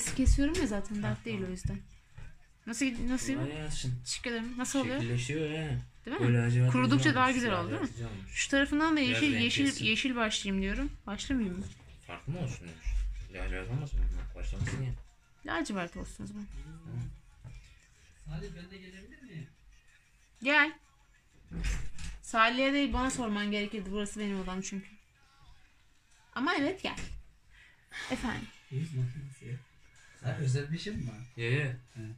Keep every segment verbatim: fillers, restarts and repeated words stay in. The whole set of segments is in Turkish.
sesi kesiyorum ya zaten, dert değil o yüzden. Nasıl nasıl? Teşekkür ederim. Nasıl oluyor? Şekilleşiyor ya. Değil mi? Kurudukça daha güzel oldu değil mi? Olmuş. Şu tarafından da yeşil yeşil renklisin. yeşil başlayayım diyorum. Başlamayayım mı? Farklı mı olsun demiş. Lacivert olmasın mı? Başlamasın ya. Lacivert olsun o zaman. Salih ben de gelebilir miyim? Gel. Salih'e değil, bana sorman gerekirdi. Burası benim odam çünkü. Ama evet gel. Efendim. Yüz makinesi ya. Sen özel bir şey mi var? Ye ye.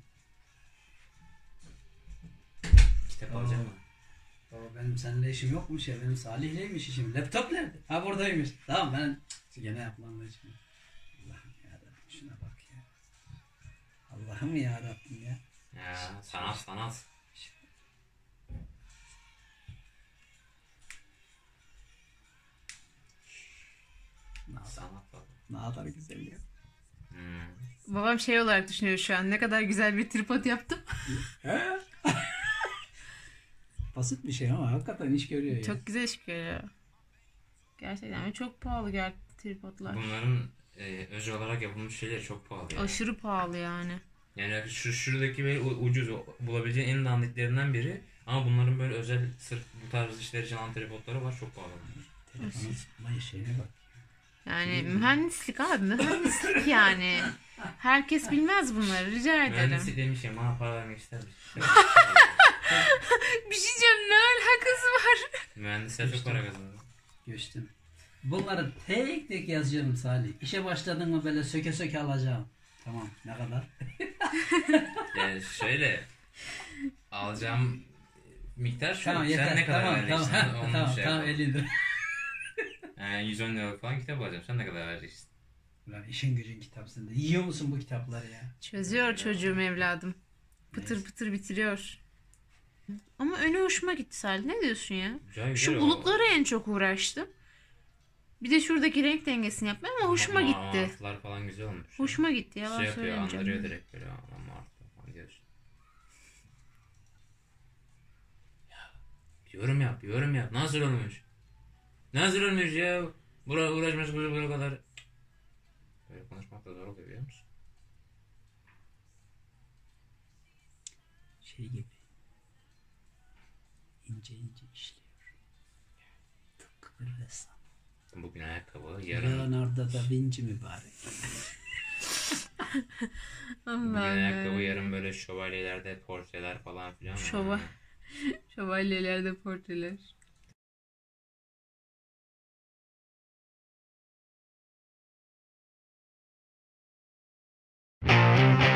Kitap Aa. alacağım mı? Baba benim seninle işim yokmuş ya. Benim Salih'leymiş işim. Laptop nerede? Ha buradaymış. Tamam ben gene yapmam için. Allah'ım yarabbim şuna bak ya. Allah'ım yarabbim ya. Ya sanat sanat. Sanat baba. Ne kadar güzel ya. Hmm. Babam şey olarak düşünüyor şu an. Ne kadar güzel bir tripod yaptım. Basit bir şey ama hakikaten iş görüyor ya. Çok güzel iş görüyor. Gerçekten ve çok pahalı gerçekten tripodlar. Bunların e, özel olarak yapılmış şeyleri çok pahalı yani. Aşırı pahalı yani. Yani şu şuradaki böyle ucuz bulabileceğin en dandiklerinden biri. Ama bunların böyle özel sırf bu tarz işler için alan tripodları var, çok pahalı. Telefonu sıkma şeyine bak. Yani mühendislik abi, mühendislik yani. Herkes bilmez bunları, rica ederim. Mühendislik demiş ya, bana para vermek ister misin? Bir şey diyeceğim, ne alakası var? Mühendisler çok para kazanıyor. Göçtüm. Bunları tek tek yazıyorum Salih. İşe başladın mı böyle söke söke alacağım. Tamam, ne kadar? Yani şöyle alacağım miktar şu. Tamam Sen yeter. ne kadar tamam, vereceksin? tamam, Onu tamam, şey tamam yapalım. elli lira. Yani yüz on liralık falan kitap alacağım. Sen ne kadar vereceksin? Ulan işin gücün kitapsında. Yiyor musun bu kitapları ya? Çözüyor çocuğum, evladım. Pıtır Neyse. pıtır bitiriyor. Ama önü hoşuma gitti Salih. Ne diyorsun ya? Güzel güzel. Şu bulutlara en çok uğraştım. Bir de şuradaki renk dengesini yapmaya, ama hoşuma Ama gitti. Martılar falan güzel olmuş. Hoşuma gitti, yalan şey yapıyor, söylemeyeceğim. andırıyor direkt böyle ama martı falan diyorsun. Ya yorum yap, yorum yap. Nasıl olmuş? Nasıl olmuş ya? Bura uğraşmış bu kadar. Böyle konuşmak da zor oluyor, biliyor musun? Şey gibi. İnce ince işliyor. Tıpkı bir ressam. Bugün ayakkabı, yarın... Leonardo da Vinci mübarek. Bugün ayakkabı, yarın böyle şövalyelerde portreler falan filan. Şova... Şövalyelerde portreler. Var.